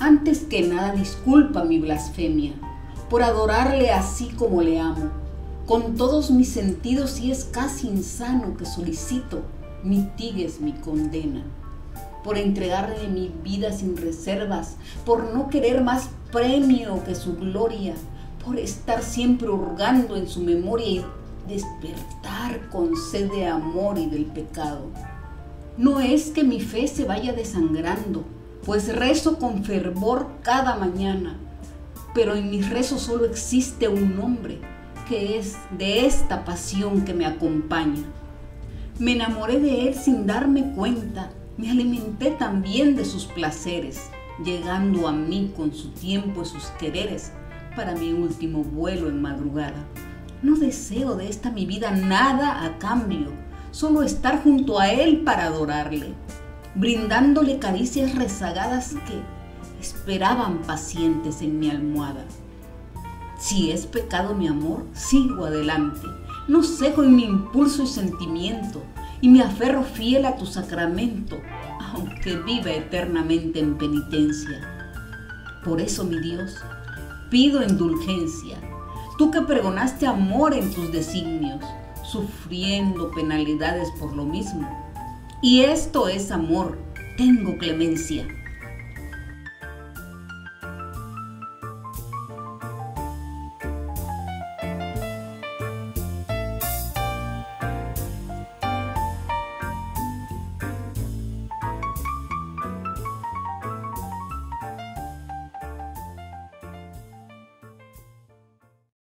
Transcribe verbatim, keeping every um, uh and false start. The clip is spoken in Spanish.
Antes que nada, disculpa mi blasfemia por adorarle así como le amo, con todos mis sentidos, y es casi insano que solicito mitigues mi condena, por entregarle mi vida sin reservas, por no querer más premio que su gloria, por estar siempre hurgando en su memoria y despertar con sed de amor y del pecado. No es que mi fe se vaya desangrando, pues rezo con fervor cada mañana, pero en mis rezos solo existe un nombre, que es de esta pasión que me acompaña. Me enamoré de él sin darme cuenta, me alimenté también de sus placeres, llegando a mí con su tiempo y sus quereres para mi último vuelo en madrugada. No deseo de esta mi vida nada a cambio, solo estar junto a él para adorarle, brindándole caricias rezagadas que esperaban pacientes en mi almohada. Si es pecado mi amor, sigo adelante, no cejo en mi impulso y sentimiento, y me aferro fiel a tu sacramento, aunque viva eternamente en penitencia. Por eso, mi Dios, pido indulgencia, tú que pregonaste amor en tus designios, sufriendo penalidades por lo mismo. Y esto es amor, tengo clemencia.